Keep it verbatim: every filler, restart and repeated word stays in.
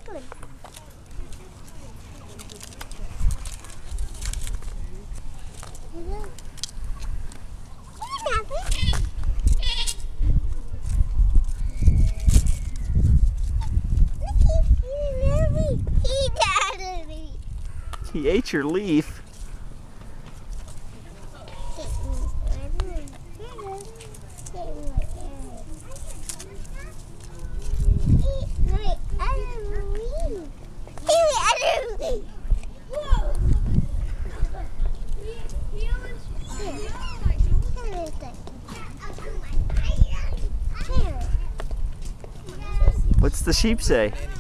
Good. He ate your leaf. What's the sheep say?